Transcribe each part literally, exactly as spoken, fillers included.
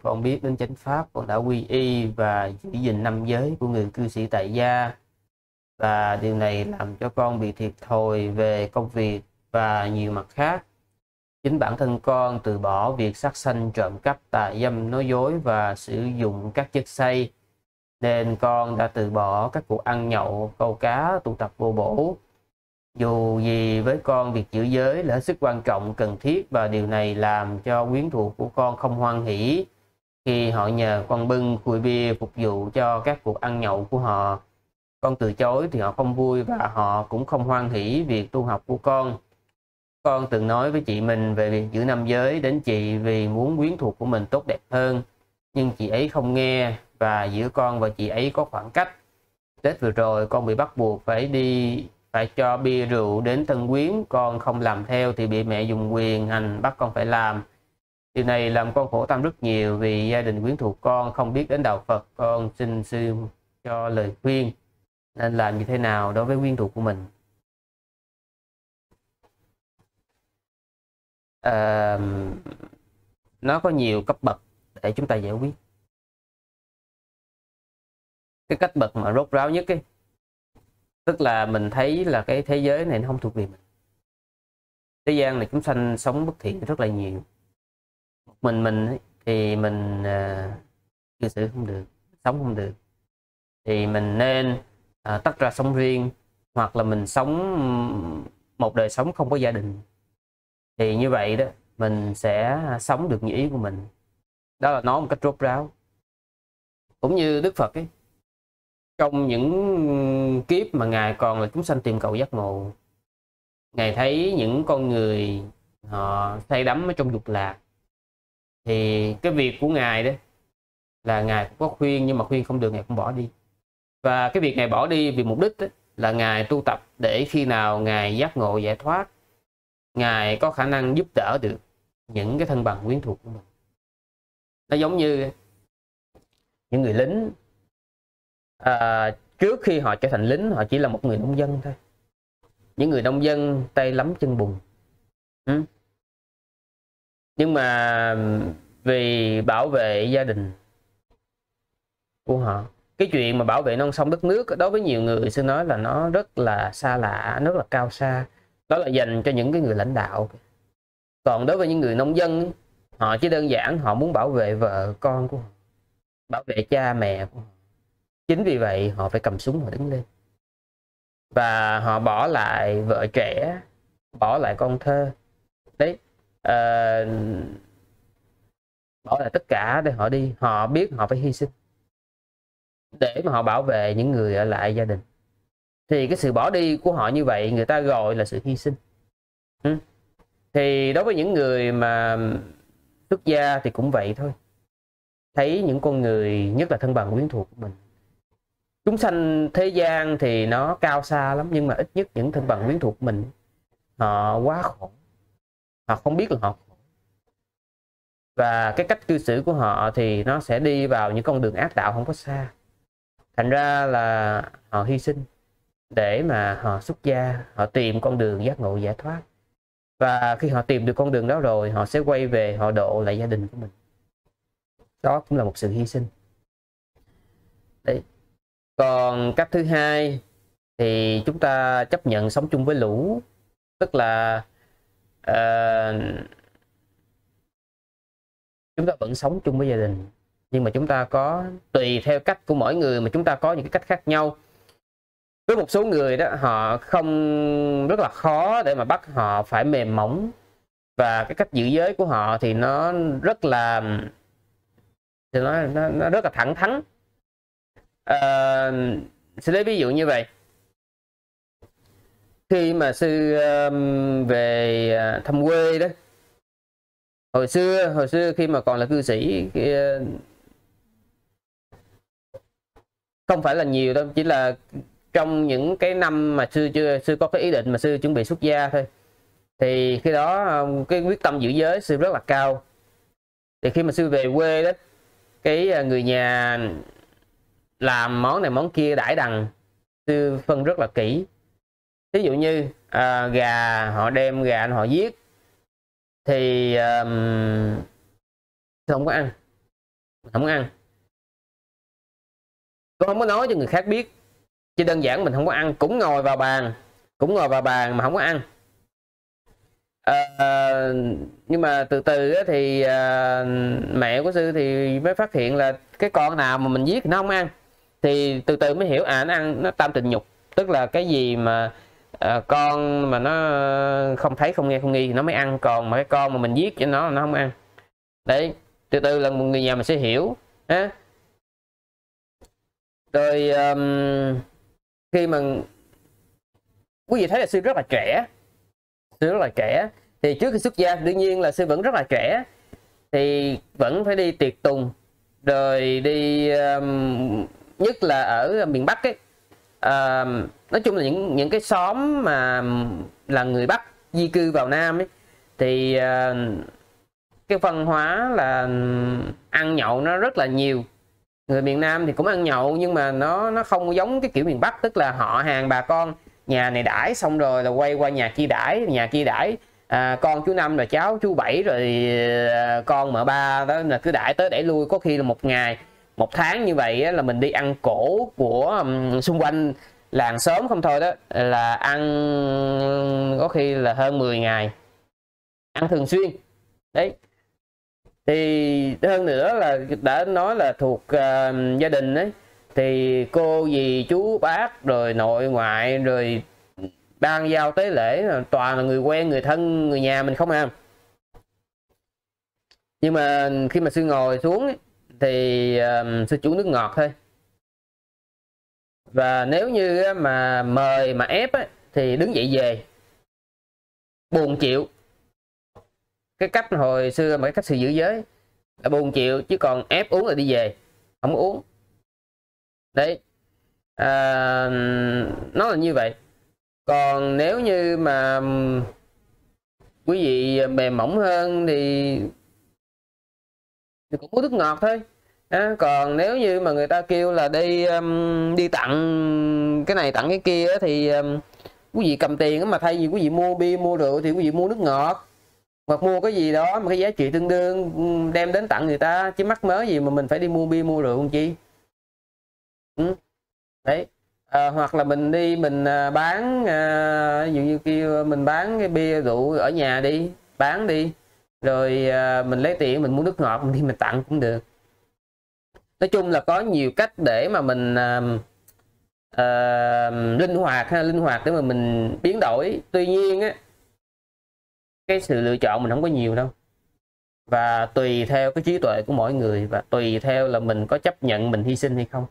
con biết đến chánh pháp, con đã quy y và giữ gìn năm giới của người cư sĩ tại gia. Và điều này làm cho con bị thiệt thòi về công việc và nhiều mặt khác. Chính bản thân con từ bỏ việc sát sanh, trộm cắp, tà dâm, nói dối và sử dụng các chất say, nên con đã từ bỏ các cuộc ăn nhậu, câu cá, tụ tập vô bổ. Dù gì với con, việc giữ giới là hết sức quan trọng, cần thiết, và điều này làm cho quyến thuộc của con không hoan hỷ khi họ nhờ con bưng khui bia phục vụ cho các cuộc ăn nhậu của họ. Con từ chối thì họ không vui và họ cũng không hoan hỷ việc tu học của con. Con từng nói với chị mình về việc giữ năm giới đến chị vì muốn quyến thuộc của mình tốt đẹp hơn, nhưng chị ấy không nghe và giữa con và chị ấy có khoảng cách. Tết vừa rồi con bị bắt buộc phải đi phải cho bia rượu đến thân quyến, con không làm theo thì bị mẹ dùng quyền hành bắt con phải làm. Điều này làm con khổ tâm rất nhiều vì gia đình quyến thuộc con không biết đến đạo Phật. Con xin sư cho lời khuyên nên làm như thế nào đối với quyến thuộc của mình. À, nó có nhiều cấp bậc để chúng ta giải quyết. Cái cách bậc mà rốt ráo nhất ấy, tức là mình thấy là cái thế giới này nó không thuộc về mình. Thế gian này chúng sanh sống bất thiện rất là nhiều. Một mình mình ấy, thì mình uh, cư xử không được, sống không được, thì mình nên uh, tách ra sống riêng, hoặc là mình sống một đời sống không có gia đình. Thì như vậy đó mình sẽ sống được như ý của mình. Đó là nói một cách rốt ráo. Cũng như Đức Phật ấy, trong những kiếp mà Ngài còn là chúng sanh tìm cầu giác ngộ, Ngài thấy những con người họ say đắm ở trong dục lạc, thì cái việc của Ngài đó là Ngài cũng có khuyên, nhưng mà khuyên không được Ngài cũng bỏ đi. Và cái việc Ngài bỏ đi vì mục đích đó, là Ngài tu tập để khi nào Ngài giác ngộ giải thoát, Ngài có khả năng giúp đỡ được những cái thân bằng quyến thuộc của mình. Nó giống như những người lính, à, trước khi họ trở thành lính, họ chỉ là một người nông dân thôi. Những người nông dân tay lắm chân bùn. Ừ. Nhưng mà vì bảo vệ gia đình của họ, cái chuyện mà bảo vệ non sông đất nước đối với nhiều người xin nói là nó rất là xa lạ, rất là cao xa. Đó là dành cho những cái người lãnh đạo. Còn đối với những người nông dân, họ chỉ đơn giản họ muốn bảo vệ vợ con của họ, bảo vệ cha mẹ của họ. Chính vì vậy họ phải cầm súng họ đứng lên. Và họ bỏ lại vợ trẻ, bỏ lại con thơ. Đấy, uh, bỏ lại tất cả để họ đi. Họ biết họ phải hy sinh để mà họ bảo vệ những người ở lại gia đình. Thì cái sự bỏ đi của họ như vậy người ta gọi là sự hy sinh. Ừ. Thì đối với những người mà xuất gia thì cũng vậy thôi. Thấy những con người, nhất là thân bằng quyến thuộc của mình, chúng sanh thế gian thì nó cao xa lắm, nhưng mà ít nhất những thân bằng quyến thuộc của mình, họ quá khổ, họ không biết là họ khổ. Và cái cách cư xử của họ thì nó sẽ đi vào những con đường ác đạo không có xa. Thành ra là họ hy sinh để mà họ xuất gia, họ tìm con đường giác ngộ giải thoát. Và khi họ tìm được con đường đó rồi, họ sẽ quay về, họ độ lại gia đình của mình. Đó cũng là một sự hy sinh. Đấy. Còn cách thứ hai thì chúng ta chấp nhận sống chung với lũ. Tức là uh, chúng ta vẫn sống chung với gia đình, nhưng mà chúng ta có tùy theo cách của mỗi người mà chúng ta có những cái cách khác nhau. Với một số người đó, họ không, rất là khó để mà bắt họ phải mềm mỏng. Và cái cách giữ giới của họ thì nó rất là thì nó, nó, nó rất là thẳng thắn. À, sẽ lấy ví dụ như vậy. Khi mà sư um, về thăm quê đó, hồi xưa hồi xưa khi mà còn là cư sĩ, kia, không phải là nhiều đâu, chỉ là trong những cái năm mà sư chưa sư có cái ý định mà sư chuẩn bị xuất gia thôi, thì khi đó cái quyết tâm giữ giới sư rất là cao. Thì khi mà sư về quê đó, cái người nhà làm món này món kia đãi đằng, sư phân rất là kỹ. Ví dụ như à, gà, họ đem gà họ giết thì um, không có ăn. mình không ăn. Tôi không có nói cho người khác biết, chỉ đơn giản mình không có ăn, cũng ngồi vào bàn cũng ngồi vào bàn mà không có ăn. À, nhưng mà từ từ thì à, mẹ của Sư thì mới phát hiện là cái con nào mà mình giết thì nó không ăn, thì từ từ mới hiểu à nó ăn, nó tam tình nhục, tức là cái gì mà à, con mà nó không thấy không nghe không nghi thì nó mới ăn, còn mà cái con mà mình giết cho nó nó không ăn. Đấy, từ từ là một người nhà mình sẽ hiểu á. Rồi um, khi mà quý vị thấy là Sư rất là trẻ, Sư rất là trẻ thì trước khi xuất gia đương nhiên là Sư vẫn rất là trẻ, thì vẫn phải đi tiệc tùng, rồi đi um, nhất là ở miền Bắc ấy, uh, nói chung là những những cái xóm mà là người Bắc di cư vào Nam ấy, thì uh, cái văn hóa là ăn nhậu nó rất là nhiều. Người miền Nam thì cũng ăn nhậu nhưng mà nó nó không giống cái kiểu miền Bắc, tức là họ hàng bà con nhà này đãi xong rồi là quay qua nhà kia đãi, nhà kia đãi, à, con chú Năm rồi cháu chú Bảy rồi à, con mợ Ba, đó là cứ đãi tới đẩy lui, có khi là một ngày một tháng như vậy á, là mình đi ăn cổ của um, xung quanh làng xóm không thôi, đó là ăn có khi là hơn mười ngày, ăn thường xuyên. Đấy, thì hơn nữa là đã nói là thuộc uh, gia đình ấy, thì cô dì chú bác rồi nội ngoại rồi ban giao tế lễ toàn là người quen người thân người nhà mình không à. Nhưng mà khi mà Sư ngồi xuống ấy, thì uh, Sư chủ nước ngọt thôi, và nếu như mà mời mà ép ấy, thì đứng dậy về, buồn chịu. Cái cách hồi xưa mà cái cách Sư giữ giới là buồn chịu, chứ còn ép uống là đi về, không uống. Đấy, à, nó là như vậy. Còn nếu như mà quý vị mềm mỏng hơn thì, thì cũng uống nước ngọt thôi. À, còn nếu như mà người ta kêu là đi um, đi tặng cái này tặng cái kia thì um, quý vị cầm tiền mà thay vì quý vị mua bia mua rượu thì quý vị mua nước ngọt, hoặc mua cái gì đó mà cái giá trị tương đương đem đến tặng người ta, chứ mắc mớ gì mà mình phải đi mua bia mua rượu làm chi. Ừ. Đấy, à, hoặc là mình đi mình bán, à, ví dụ như kêu mình bán cái bia rượu ở nhà đi, bán đi, rồi à, mình lấy tiền mình mua nước ngọt mình đi mình tặng cũng được. Nói chung là có nhiều cách để mà mình à, à, linh hoạt ha, linh hoạt để mà mình biến đổi. Tuy nhiên á, cái sự lựa chọn mình không có nhiều đâu, và tùy theo cái trí tuệ của mỗi người, và tùy theo là mình có chấp nhận mình hy sinh hay không.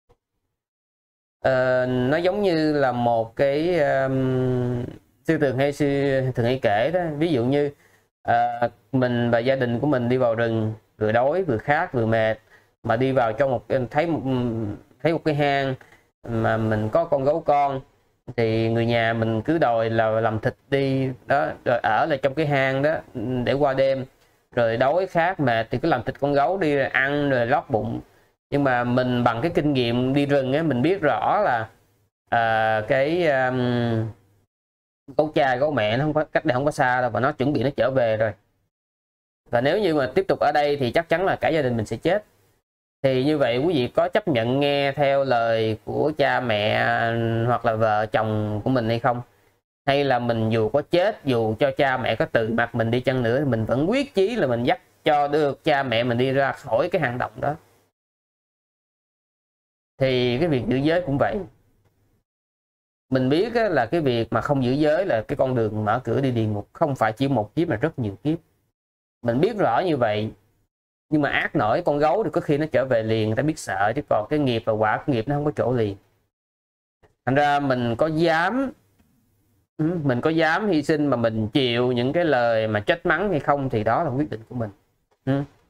Uh, nó giống như là một cái um, Sư thường hay sư thường hay kể đó, ví dụ như uh, mình và gia đình của mình đi vào rừng, vừa đói vừa khát vừa mệt, mà đi vào trong một thấy một thấy một cái hang mà mình có con gấu con, thì người nhà mình cứ đòi là làm thịt đi đó, rồi ở lại trong cái hang đó để qua đêm, rồi đói khát mệt thì cứ làm thịt con gấu đi rồi ăn rồi lót bụng. Nhưng mà mình bằng cái kinh nghiệm đi rừng ấy, mình biết rõ là à, cái um, gấu cha gấu mẹ nó không có cách đây không có xa đâu, và nó chuẩn bị nó trở về rồi. Và nếu như mà tiếp tục ở đây thì chắc chắn là cả gia đình mình sẽ chết. Thì như vậy quý vị có chấp nhận nghe theo lời của cha mẹ hoặc là vợ chồng của mình hay không? Hay là mình dù có chết, dù cho cha mẹ có từ mặt mình đi chăng nữa, thì mình vẫn quyết chí là mình dắt cho được cha mẹ mình đi ra khỏi cái hang động đó. Thì cái việc giữ giới cũng vậy. Mình biết là cái việc mà không giữ giới là cái con đường mở cửa đi địa ngục, không phải chỉ một kiếp mà rất nhiều kiếp. Mình biết rõ như vậy, nhưng mà ác nổi con gấu thì có khi nó trở về liền, người ta biết sợ, chứ còn cái nghiệp và quả của nghiệp nó không có chỗ liền. Thành ra mình có dám mình có dám hy sinh mà mình chịu những cái lời mà trách mắng hay không thì đó là quyết định của mình.